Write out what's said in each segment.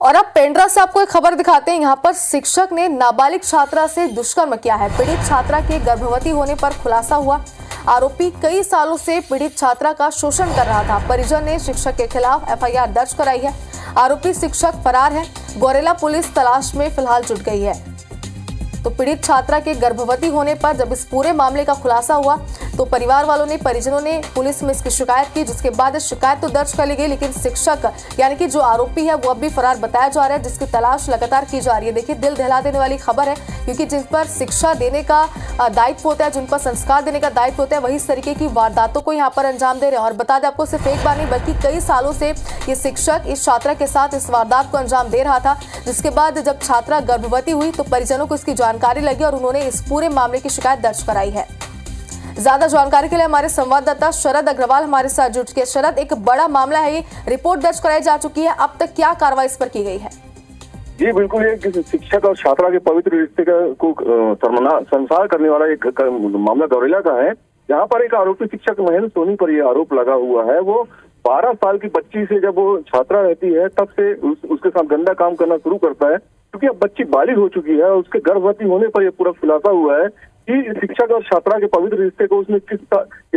और अब पेंड्रा से आपको एक खबर दिखाते हैं। यहाँ पर शिक्षक ने नाबालिग छात्रा से दुष्कर्म किया है। पीड़ित छात्रा के गर्भवती होने पर खुलासा हुआ। आरोपी कई सालों से पीड़ित छात्रा का शोषण कर रहा था। परिजन ने शिक्षक के खिलाफ एफआईआर दर्ज कराई है। आरोपी शिक्षक फरार है। गौरेला पुलिस तलाश में फिलहाल जुट गई है। तो पीड़ित छात्रा के गर्भवती होने पर जब इस पूरे मामले का खुलासा हुआ तो परिवार वालों ने, परिजनों ने पुलिस में इसकी शिकायत की, जिसके बाद शिकायत तो दर्ज कर ली गई, लेकिन शिक्षक यानी कि जो आरोपी है वो अब भी फरार बताया जा रहा है, जिसकी तलाश लगातार की जा रही है। देखिए, दिल दहला देने वाली खबर है, क्योंकि जिन पर शिक्षा देने का दायित्व होता है, जिन पर संस्कार देने का दायित्व होता है, वही इस तरीके की वारदातों को यहाँ पर अंजाम दे रहे हैं। और बता दें आपको, सिर्फ एक बार नहीं बल्कि कई सालों से ये शिक्षक इस छात्रा के साथ इस वारदात को अंजाम दे रहा था। जिसके बाद जब छात्रा गर्भवती हुई तो परिजनों को इसकी जानकारी लगी और उन्होंने इस पूरे मामले की शिकायत दर्ज कराई है। ज्यादा जानकारी के लिए हमारे संवाददाता शरद अग्रवाल हमारे साथ जुट गए। शरद, एक बड़ा मामला है, ये रिपोर्ट दर्ज कराई जा चुकी है, अब तक क्या कार्रवाई इस पर की गई है? जी बिल्कुल, ये शिक्षक और छात्रा के पवित्र रिश्ते को संसार करने वाला एक मामला गौरेला का है। यहाँ पर एक आरोपी शिक्षक महेंद्र सोनी पर यह आरोप लगा हुआ है। वो 12 साल की बच्ची से जब वो छात्रा रहती है तब से उसके साथ गंदा काम करना शुरू करता है, क्योंकि अब बच्ची बालिग हो चुकी है। उसके गर्भवती होने पर यह पूरा खुलासा हुआ है कि शिक्षक और छात्रा के पवित्र रिश्ते को उसने किस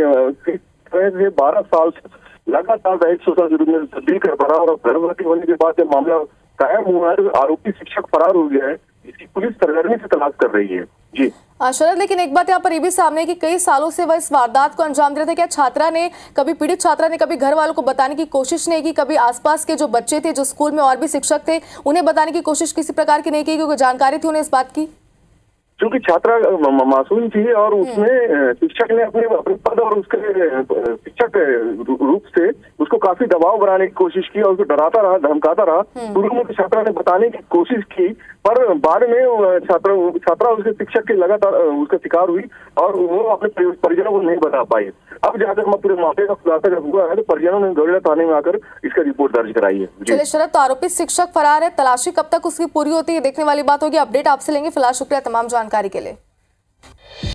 तरह से 12 साल से लगातार दैहिक शोषण के रूप में तब्दील कर पा रहा, और गर्भवती होने के बाद यह मामला कायम हुआ है। आरोपी शिक्षक फरार हो गया है, इसकी पुलिस सरगर्मी से तलाश कर रही है। जी शरद, लेकिन एक बात यहाँ पर ये भी सामने है कि कई सालों से वह इस वारदात को अंजाम दे रहे थे। क्या छात्रा ने कभी, पीड़ित छात्रा ने कभी घर वालों को बताने की कोशिश नहीं की? कभी आसपास के जो बच्चे थे, जो स्कूल में और भी शिक्षक थे, उन्हें बताने की कोशिश किसी प्रकार की नहीं की, क्योंकि जानकारी थी उन्हें इस बात की? क्योंकि छात्रा मासूम थी और उसमें शिक्षक ने अपने पद और उसके शिक्षक रूप से उसको काफी दबाव बनाने की कोशिश की और उसको डराता रहा, धमकाता रहा। शुरू में छात्रा ने बताने की कोशिश की, पर बाद में छात्रा उसके शिक्षक के लगातार उसका शिकार हुई और वो अपने परिजनों को नहीं बता पाई। अब जाकर पूरे मामले का खुलासा जब हुआ है तो परिजनों ने गौरेला थाने में आकर इसका रिपोर्ट दर्ज कराई है। चलिए शरद, तो आरोपी शिक्षक फरार है, तलाशी कब तक उसकी पूरी होती है देखने वाली बात होगी। अपडेट आपसे लेंगे। फिलहाल शुक्रिया तमाम जानकारी के लिए।